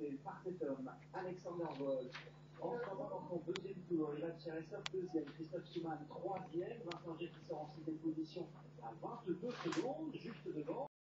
impressionné par cet homme, Alexander Wolf. En ce moment, dans son deuxième tour, il va Cheressov deuxième, Christophe Schumann troisième, Vincent Jeffy sort en sixième position à 22 secondes, juste devant.